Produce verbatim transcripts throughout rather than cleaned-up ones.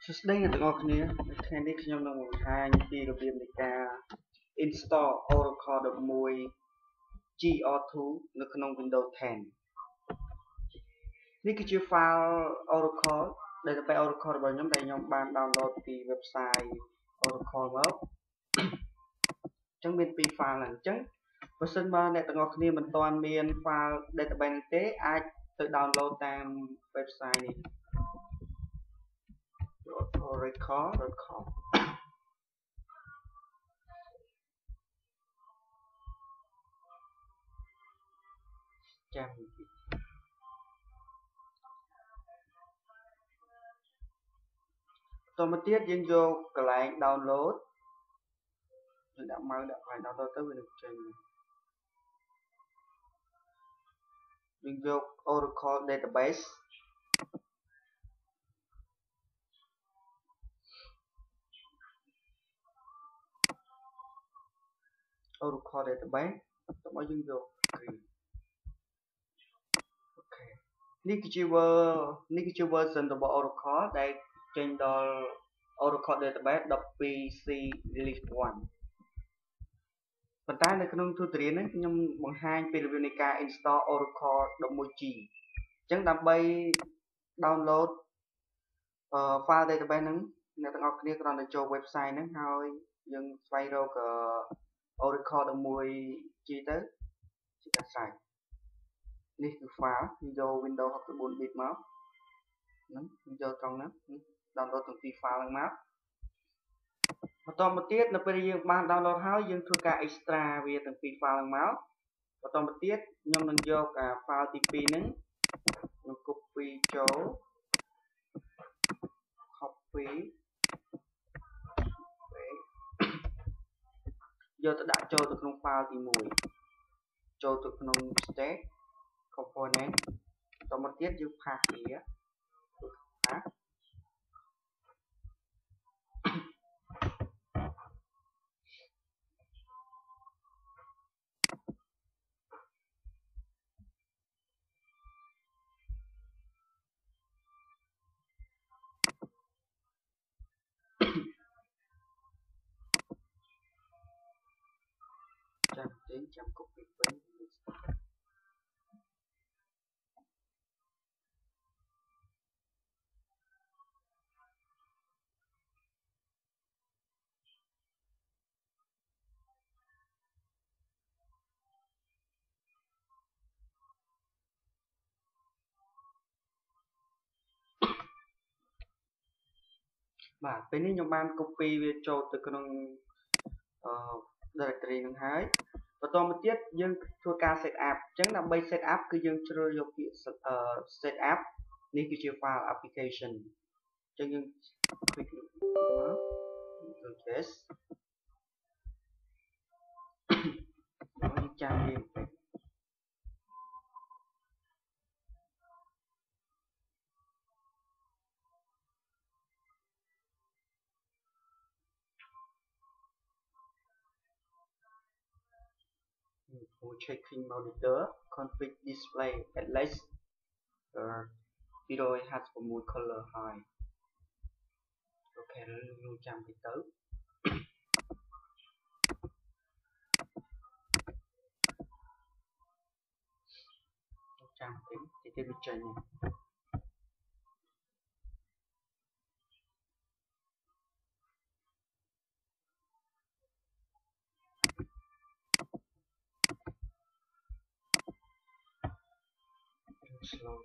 Sắp đến là từngគ្នាថ្ងៃនេះខ្ញុំនឹងបង្ហាញពីរបៀបនៃការ install Oracle 11 G R two នៅក្នុង Windows ten នេះគឺជា file Oracle database Oracle របស់ខ្ញុំដែលខ្ញុំបាន download ពី website Oracle មកអញ្ចឹងមានពីរ file ហ្នឹងអញ្ចឹងបើសិនបើអ្នកទាំងអស់គ្នាមិនទាន់មាន file database នេះទេអាចទៅ download តាម website នេះ oracle ដត com ចាំបន្តមកទៀតយើងយកកន្លែង download យើងដាក់ mouse ដាក់កន្លែង download ទៅវានឹងចេញយើងយក Oracle database Oracle database ទៅមកយើងយកអូខេនេះគឺជា ver នេះគឺជា version របស់ Oracle ដែលចេញដល់ Oracle database 12 C release one ប៉ុន្តែនៅក្នុង tutorial នេះខ្ញុំបង្ហាញពីរបៀបនៃការ install Oracle eleven G អញ្ចឹងដើម្បី download file database ហ្នឹងអ្នកទាំងអស់គ្នាគ្រាន់តែចូល website ហ្នឹងហើយយើងស្វែងរក Oracle eleven G ទៅជាការស្រេចនេះគឺ file ខ្ញុំយក Windows sixty-four bit មកហ្នឹងខ្ញុំយកត្រង់ហ្នឹង download ទាំងពីរ file ហ្នឹងមកបន្តមកទៀតនៅពេលយើងបាន download ហើយយើងធ្វើការ extra វាទាំងពីរ file ហ្នឹងមកបន្តមកទៀតខ្ញុំនឹងយកអា file ទីtwoហ្នឹងខ្ញុំ copy ចូល copy យកទៅដាក់ចូលទៅក្នុង file ទីoneចូលទៅក្នុង state component បន្តមកទៀតយើង pass វា passចាំចេញចាំ copy វិញបាទពេលនេះខ្ញុំបាន copy វាចូលទៅក្នុងអឺ directory នឹងហើយបន្តមកទៀតយើងធ្វើការ set up អញ្ចឹងដើម្បី set up គឺយើងជ្រើសយកពាក្យ set up នេះគឺជា file application អញ្ចឹងយើង click មក yes យើងចាំវាបន្តិចfor checking monitor config display at least uh, video has six color high អូខេយើងចាំតិចទៅចាំតិចតិចទៀតវាចេញslow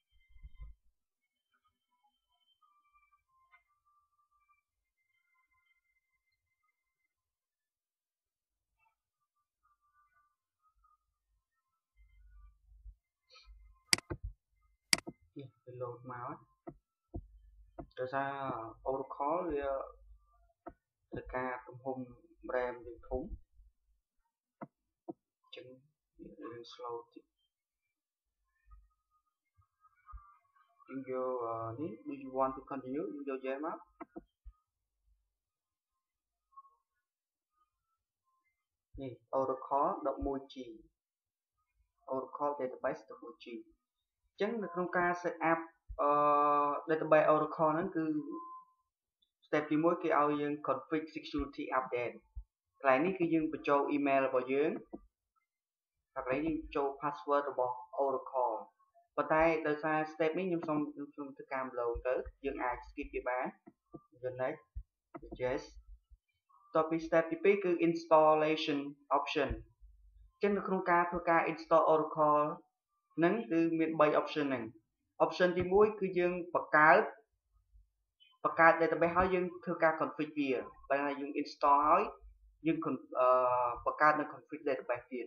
នេះវា load មកដោយសារ Oracle វាត្រូវការទំហំ RAM វាធំអញ្ចឹងវា slow តិចយើងយកនេះ do you want to continue យើងយក yes មកនេះ Oracle eleven G Oracle database eleven G អញ្ចឹងនៅក្នុងការ set up អឺ database Oracle ហ្នឹងគឺ step ទី មួយ គេឲ្យយើង config security update កន្លែងនេះគឺយើងបញ្ចូល email របស់យើងហើយកន្លែងនេះចូល password របស់ Oracle ប៉ុន្តែដោយសារ step នេះខ្ញុំសូមខ្ញុំសូមធ្វើការ download ទៅយើងអាច skip វាបាន next yes តទៅពី step ទី ពីរ គឺ installation option ចឹងនៅក្នុងការធ្វើការ install Oracle ហ្នឹងគឺមាន 3 option ហ្នឹង option ទី មួយ គឺយើងបង្កើតបង្កើត database ហើយយើងធ្វើការ config វាបើថាយើង install ហើយយើងបង្កើតនៅ config database ទៀត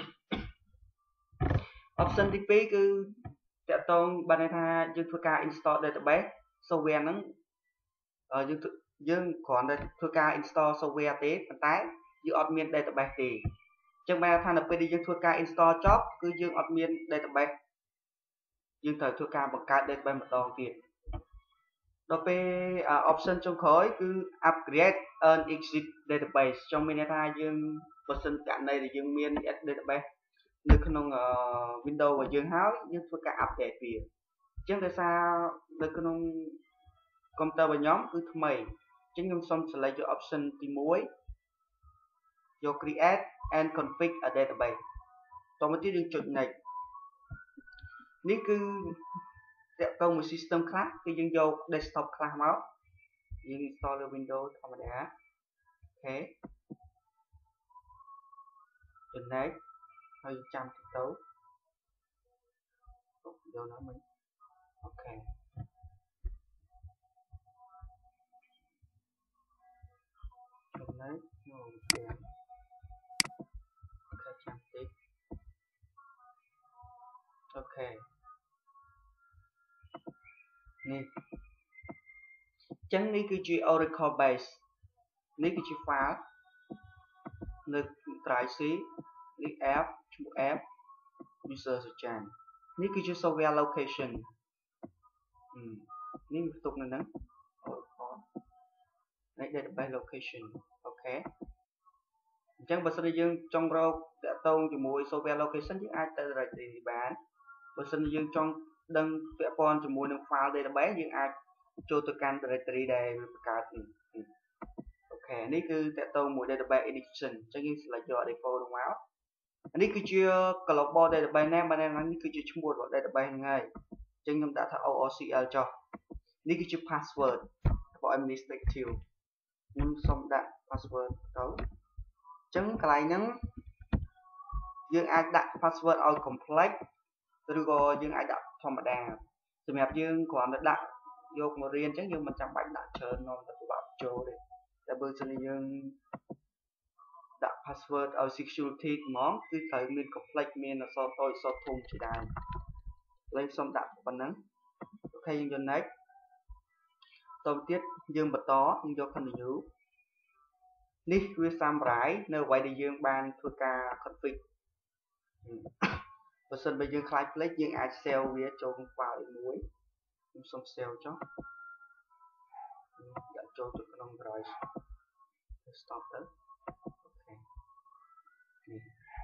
option ទី ពីរ គឺតាក់ទងបានន័យថាយើងធ្វើការ install database software ហ្នឹងយើងយើងគ្រាន់តែធ្វើការ install software ទេប៉ុន្តែយើងអត់មាន database ទេអញ្ចឹងបានថានៅពេលដែលយើងធ្វើការ install ចប់គឺយើងអត់មាន database យើងត្រូវធ្វើការបង្កើត database ម្ដងទៀតដល់ពេល option ចុងក្រោយគឺ upgrade an exit database ចង់មានន័យថាយើងបើសិនករណីដែលយើងមាន database នៅក្នុង Windows របស់យើងហើយយើងធ្វើការ update វាអញ្ចឹងដោយសារនៅក្នុង computer របស់ខ្ញុំគឺថ្មីអញ្ចឹងខ្ញុំសូម select យក option ទី មួយយក create and config a database តមកទៀតយើងចុច next នេះគឺតាក់ទងមួយ system ខ្លះគឺយើងយក desktop ខ្លះមកយើង install លើ Windows ធម្មតាអូខេ next ហើយចាំតិចទៅយកណាមិញអូខេ next អូខេអូខេចាំតិចអូខេនេះអញ្ចឹងនេះគឺជា Oracle base នេះគឺជា file នៅ drive C នេះ app ឈ្មោះ app user សច្ចាននេះគឺជា software location នេះផ្ទុកនៅហ្នឹង Oracle នេះ database location អូខេអញ្ចឹងបើសិនជាយើងចង់រកតាក់ទងជាមួយ software location យើងអាចទៅ directory បានបើសិនជាយើងចង់ដឹងពាក់ព័ន្ធជាមួយនឹង file database យើងអាចចូលទៅកាន់ directory ដែលបង្កើតនេះអូខេនេះគឺតាក់ទងមួយ database edition អញ្ចឹងយើង select យក default មកនេះគឺជា global database name បាននេះគឺជាឈ្មោះរបស់ database ហ្នឹងហើយអញ្ចឹងខ្ញុំដាក់ថា O R C L ចុះនេះគឺជា password របស់ administrative ខ្ញុំសូមដាក់ password ទៅអញ្ចឹងកន្លែងហ្នឹងយើងអាចដាក់ password ឲ្យ complex ឬក៏យើងអាចដាក់ធម្មតាសម្រាប់យើងគ្រាន់តែដាក់យកមករៀនអញ្ចឹងយើងមិនចាំបាច់ដាក់ច្រើននាំទៅពិបាកចូលទេតែបើសិនជាយើងដាក់ password ឲ្យ security ហ្មងគឺត្រូវមាន complex មានអក្សរតូចអក្សរធំជាដើមលេខសូមដាក់ប៉ុណ្ណឹងអូខេយើងយក next តទៅទៀតយើងបន្តយើងយក continue នេះវា summary នៅអ្វីដែលយើងបានធ្វើការ config បើសិនបើយើងខ្លាចភ្លេចយើងអាច save វាចូលក្នុង file មួយខ្ញុំសូម save ចុះដាក់ចូលទៅក្នុង drive stop ទៅអូខេនេះ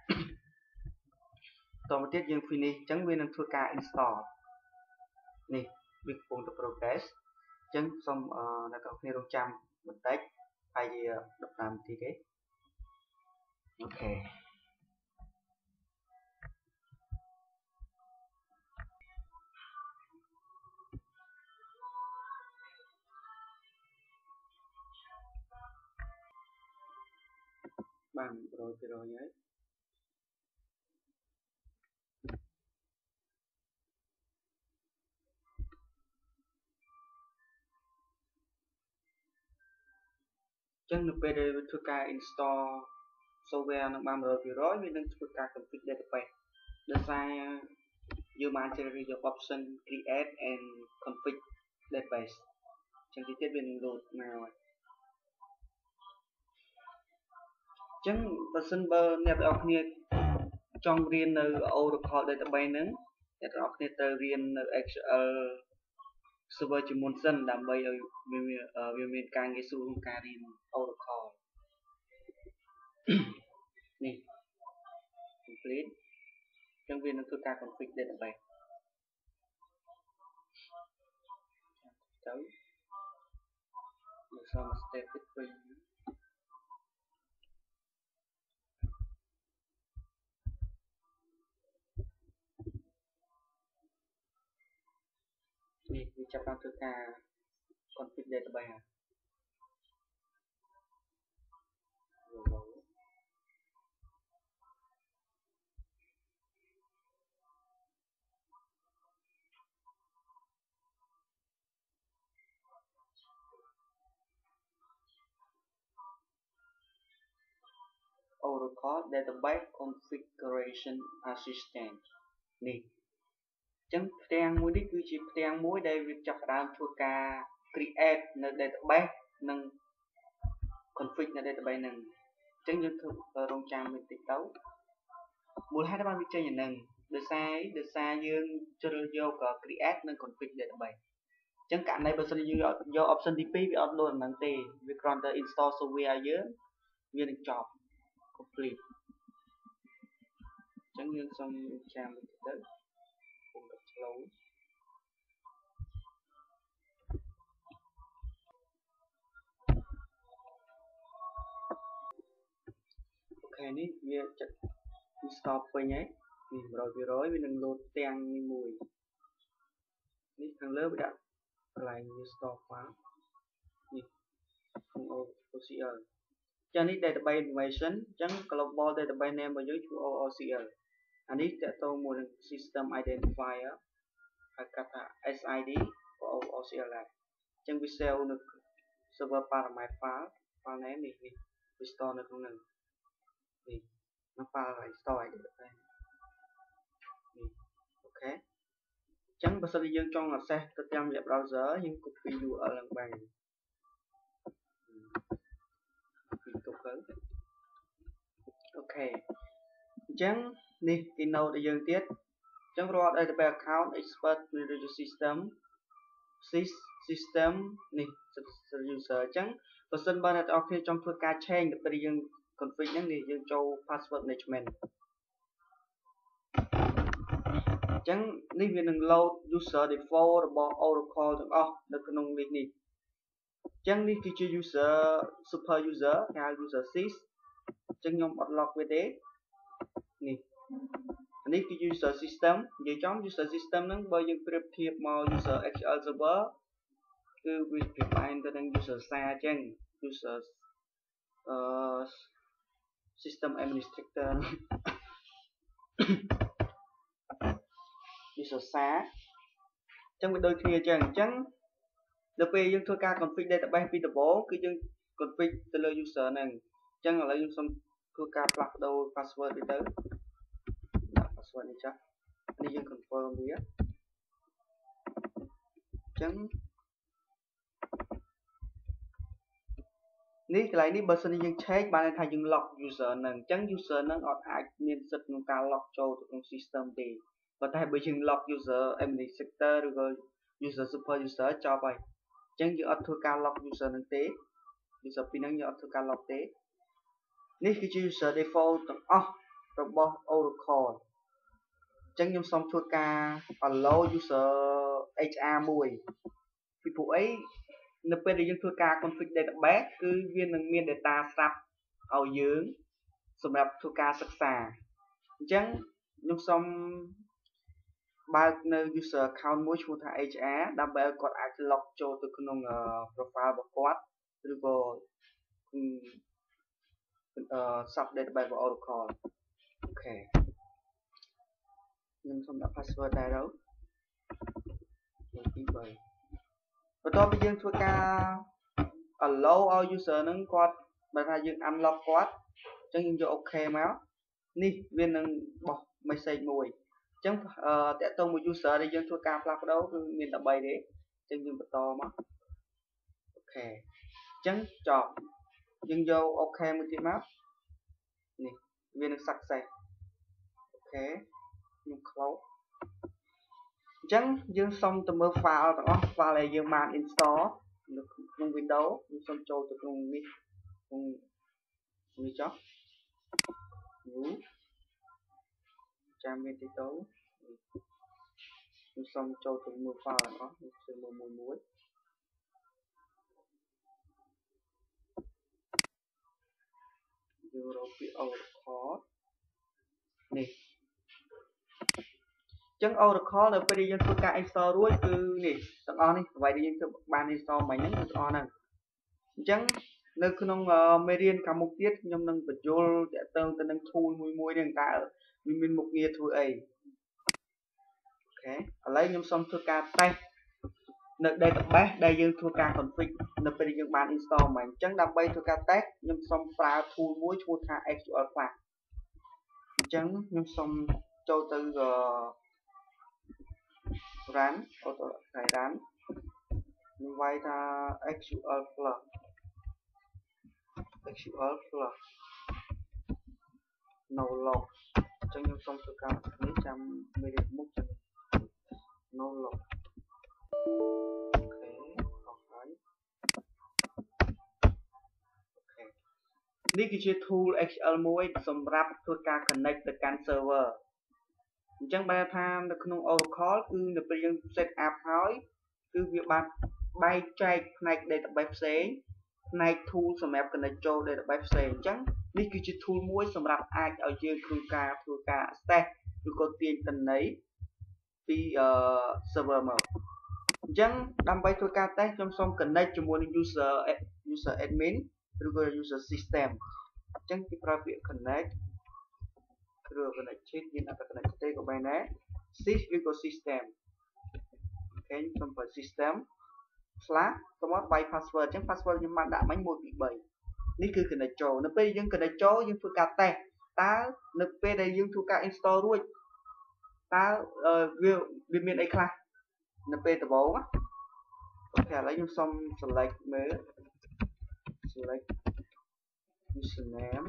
តមកទៀតយើង finish អញ្ចឹងវានឹងធ្វើការ install នេះវាកំពុងតែ progress អញ្ចឹងសូមអ្នកទាំងគ្នារងចាំបន្តិចហើយជាដប់ប្រាំនាទីទេអូខេបានរយទៅរយហើយចឹងនៅពេលដែលវាធ្វើការ install software នឹងបាន one hundred percent វានឹងធ្វើការ config database ដោយសារយើងបានជ្រើសរើសយក option create and config database ចឹងទីទៀតវានឹង load មកហើយចឹងបើសិនបើអ្នកទាំងអស់គ្នាចង់រៀននៅ Oracle database ហ្នឹងអ្នកទាំងអស់គ្នាត្រូវរៀននៅ X L server ជាមុនសិនដើម្បីឲ្យវាមានការងាយស្រួលក្នុងការរៀន Oracle នេះ complete ចឹងវានឹងធ្វើការ config database ទៅ some step it vớiនេះវាចាប់បានធ្វើការ config database ហ่ะ Oracle Database Configuration Assistant នេះ ចឹងផ្ទាំងមួយនេះគឺជាផ្ទាំងមួយដែលវាចាប់ផ្ដើមធ្វើការ create នៅ database និង config នៅ database ហ្នឹងចឹងយើងធ្វើរងចាំមួយតិចទៅមូលហេតុដែលបានវាចេញយ៉ាងហ្នឹងដោយសារដោយសារយើងជ្រើសយក create និង config database ចឹងករណីបើសិនយើងយក option ទីពីរវាអត់លោតហ្នឹងទេវាគ្រាន់តែ install software ឲ្យយើងវានឹងចប់ complete ចឹងយើងសូមចាំមួយតិចទៅពុំដល់ឆ្លូវអូខេនេះវាចិត្ត install ពេញហើយនេះ một trăm phần trăm វានឹងលោតទាំងនេះមួយនេះខាងលើវាដាក់កន្លែង install file នេះ អូ ซี แอล ចឹងនេះ database information ចឹង global database name របស់យើងឈ្មោះ អូ ซี แอล អានេះតើតើមួយនឹង system identifier ហៅកាត់ថា เอส ไอ ดี របស់ អូ ซี แอล ដែរចឹងវា save នៅ server parameter file file name នេះនេះវា store នៅក្នុងហ្នឹងនេះនៅ file ហើយ store ឲ្យ database នេះអូខេចឹងបើសិនជាយើងចង់ access ទៅតាម web browser យើង copy ยู អារ អល ហ្នឹងបានពីទុកទៅអូខេអញ្ចឹងនេះគេ note ឲ្យយើងទៀតអញ្ចឹងរាល់ database account expert register system sys system នេះ user អញ្ចឹងបើសិនបើអ្នកទាំងអស់គ្នាចង់ធ្វើការ change ទៅពេលយើង config ហ្នឹងនេះយើងចូល password management អញ្ចឹងនេះវានឹង load user default របស់ Oracle ទាំងអស់នៅក្នុង list នេះអញ្ចឹងនេះគឺជា user super user គេហៅ user sys អញ្ចឹងខ្ញុំអត់ log វាទេនេះនេះគឺ user system និយាយចំ user system ហ្នឹងបើយើងប្រៀបធៀបមក user เอ็กซ์ แอล server គឺវាពិបាកទៅនឹង user សារអញ្ចឹង user អឺ system administrator user សារអញ្ចឹងវាដូចគ្នាអញ្ចឹងអញ្ចឹងដល់ពេលយើងធ្វើការ config database ពីដំបូងគឺយើង config ទៅលើ user ហ្នឹងអញ្ចឹងឥឡូវយើងសូមធ្វើការផ្លាស់ប្ដូរ password ទៅដាក់ password នេះចាស់នេះយើង confirm វាអញ្ចឹងនេះកន្លែងនេះបើសិនជាយើង change បានន័យថាយើង lock user ហ្នឹងអញ្ចឹង user ហ្នឹងអត់អាចមានសិទ្ធិក្នុងការ lock ចូលទៅក្នុង system ទេប៉ុន្តែបើយើង lock user administrator ឬក៏ user super user ចប់ហើយអញ្ចឹងយើងអត់ធ្វើការ lock user ហ្នឹងទេ user ពីរហ្នឹងយើងអត់ធ្វើការ lock ទេនេះគឺជា user default ទាំងអស់របស់ Oracle អញ្ចឹងខ្ញុំសូមធ្វើការ allow user เอช อาร์ មួយពីព្រោះអីនៅពេលដែលយើងធ្វើការ config database គឺវានឹងមាន data ស្រាប់ឲ្យយើងសម្រាប់ធ្វើការសិក្សាអញ្ចឹងខ្ញុំសូមបើកនៅ user account មួយឈ្មោះថា เอช អាร์ ដើម្បីឲ្យគាត់អាច log ចូលទៅក្នុង profile របស់គាត់ឬក៏ sub database របស់ Oracle អូខេខ្ញុំសូមដាក់ password ដែរទៅមួយពីរបីបន្ទាប់ពីយើងធ្វើការ allow ឲ្យ user ហ្នឹងគាត់បើថាយើង unlock គាត់អញ្ចឹងយើងយក OK មកនេះវានឹងបោះ message មួយអញ្ចឹងតើតើមួយ user ដែលយើងធ្វើការផ្លាស់ប្ដូរគឺមានតែបីទេអញ្ចឹងយើងបន្តមកអូខេអញ្ចឹងចប់យើងយក OK មួយទៀតមកនេះវានឹង success អូខេខ្ញុំ close អញ្ចឹងយើងសុំទៅមើល file ទាំងអស់ file ដែលយើងបាន install នៅក្នុង Windows ខ្ញុំសុំចូលទៅក្នុងនេះក្នុងនេះចុះ new ចាំវាតិចទៅខ្ញុំសុំចូលទៅមើល file ទាំងអស់ខ្ញុំជួយមើលមួយមួយយើងរកពី Oracle នេះអញ្ចឹង Oracle នៅពេលដែលយើងធ្វើការ install រួចគឺនេះទាំងអស់នេះអ្វីដែលយើងធ្វើបាន install មិញហ្នឹងគឺទាំងអស់ហ្នឹងអញ្ចឹងនៅក្នុងមេរៀនខាងមុខទៀតខ្ញុំនឹងបញ្យល់ទាក់ទងទៅនឹង tool មួយមួយហ្នឹងតើវាមានមុខងារធ្វើអីអូខេឥឡូវខ្ញុំសូមធ្វើការ test នៅ database ដែលយើងធ្វើការ config នៅពេលយើងបាន install មកអញ្ចឹងដើម្បីធ្វើការ test ខ្ញុំសូមប្រើ tool មួយឈ្មោះថា เอ็กซ์ คิว แอล class អញ្ចឹងខ្ញុំសូមចូលទៅ run auto run ខ្ញុំវាយថា เอ็กซ์ คิว แอล plus เอ็กซ์ คิว แอล plus no log អញ្ចឹងខ្ញុំសូមធ្វើការនេះចាំមេរៀនមុខចឹង no log អូខេអស់ហើយអូខេនេះគឺជា tool เอ็กซ์ คิว แอล មួយសម្រាប់ធ្វើការ connect ទៅកាន់ server អញ្ចឹងបែរថានៅក្នុង Oracle គឺនៅពេលយើង set up ហើយគឺវាបានបែកចែកផ្នែក database ផ្សេងផ្នែក tool សម្រាប់ connect ចូល database ផ្សេងអញ្ចឹងនេះគឺជា tool មួយសម្រាប់អាចឲ្យយើងក្នុងការធ្វើការ access ឬក៏ទាញទិន្នន័យពី server មកអញ្ចឹងដើម្បីធ្វើការ test ខ្ញុំសូម connect ជាមួយនឹង user user admin ឬក៏ user system អញ្ចឹងគេប្រើពាក្យ connect គ្រឿង connect ជិតមានអត្ត connect ទេក៏បានដែរ sys ឬក៏ system អូខេខ្ញុំសូមប្រើ system slash សម្រាប់បាយ password អញ្ចឹង password ខ្ញុំបានដាក់មិញ មួយ ពីរ បី នេះគឺ connect ចូលនៅពេលយើង connect ចូលយើងធ្វើការ test តើនៅពេលដែលយើងធ្វើការ install រួចតើវាវាមានអីខ្លះនៅពេលដំបូងអូខេឥឡូវខ្ញុំសូម select មើល select username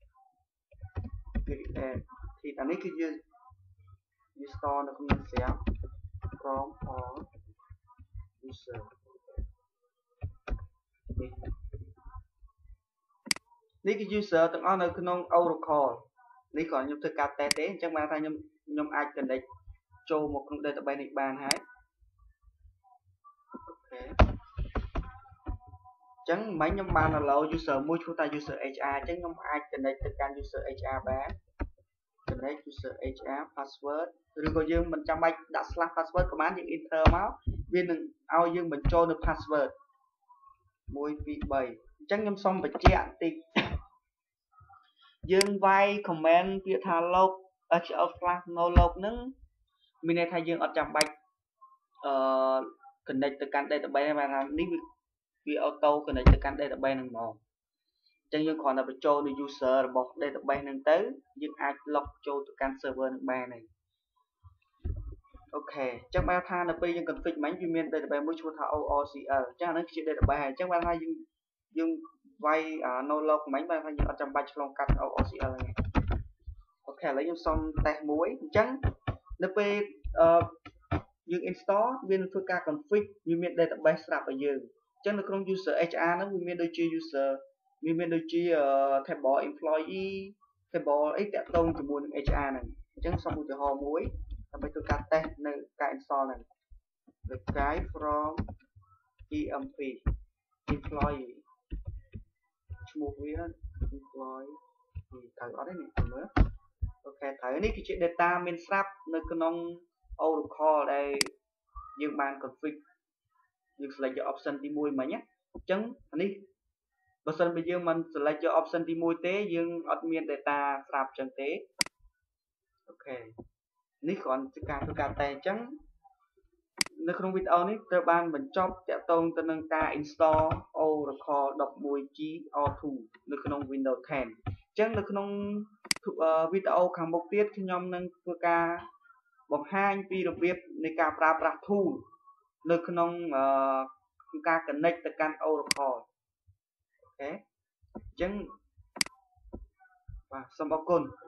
create ទីអានេះគឺយើងវា store នៅក្នុងស្រាប់ from all user នេះគឺ user ទាំងអស់នៅក្នុង Oracle នេះគ្រាន់ខ្ញុំធ្វើការ test ទេអញ្ចឹងបានថាខ្ញុំខ្ញុំអាច connect ចូលមកក្នុង database នេះបានហើយអូខេអញ្ចឹងមិញខ្ញុំបាន allow user មួយឈ្មោះថា user เอช อาร์ អញ្ចឹងខ្ញុំអាច connect ទៅកាន់ user เอช อาร์ បាន connect user เอช อาร์ password ឬក៏យើងមិនចាំបាច់ដាក់ slash password ក៏បានយើង enter មកវានឹងឲ្យយើងបញ្ចូលនៅ password មួយ ពីរ បី អញ្ចឹងខ្ញុំសូមបញ្ជាក់បន្តិចយើងវាយ comment ពាក្យថា log เอ็กซ์ คิว แอล slash no log ហ្នឹងមានន័យថាយើងអត់ចាំបាច់អឺ connect ទៅកាន់ database បានថានេះវា auto connect ទៅកាន់ database ហ្នឹងហ្មងអញ្ចឹងយើងគ្រាន់តែបញ្ចូលនៅ user របស់ database ហ្នឹងទៅយើងអាច log ចូលទៅកាន់ server ហ្នឹងបានហើយអូខេអញ្ចឹងបានថានៅពេលយើង config មិញវាមាន database មួយឈ្មោះថា โอ อาร์ ซี แอล អញ្ចឹងអានេះគឺជា database ហើយអញ្ចឹងបានថាយើងយើងវាយ no log មិញបានថាយើងអត់ចាំបាច់ឆ្លងកាត់ โอ อาร์ ซี แอล ហ្នឹងអូខេឥឡូវខ្ញុំសុំ test មួយអញ្ចឹងនៅពេលអឺយើង install វានឹងធ្វើការ config វាមាន database ស្រាប់ឲ្យយើងអញ្ចឹងនៅក្នុង user เอช อาร์ ហ្នឹងវាមានដូចជា user វាមានដូចជា table employee table អីតាក់ទងជាមួយនឹង เอช อาร์ ហ្នឹងអញ្ចឹងសូមឧទាហរណ៍មួយដើម្បីធ្វើការ test នៅការ install ហ្នឹង the guy from អ៊ី em ពី employee ឈ្មោះវា employee ត្រូវអត់ទេនេះមើលអូខេត្រូវនេះគឺជា data មានស្រាប់នៅក្នុង Oracle ដែលយើងបាន config យើង select យក option ទីមួយមិញណាអញ្ចឹងនេះបើសិនបើយើងមិន select យក option ទីមួយទេយើងអត់មាន data ស្រាប់អញ្ចឹងទេអូខេនេះគ្រាន់តែការធ្វើការតែអញ្ចឹងនៅក្នុងវីដេអូនេះត្រូវបានបញ្ចប់ទាក់ទងទៅនឹងការ install Oracle ដប់មួយ ជី អារ ทู នៅក្នុង Windows 10 អញ្ចឹងនៅក្នុងវីដេអូខាងមុខទៀតខ្ញុំនឹងធ្វើការបង្ហាញពីរបៀបនៃការប្រើប្រាស់ tool នៅក្នុងការ connect ទៅកាន់ Oracle អូខេអញ្ចឹងបាទសូមអរគុណ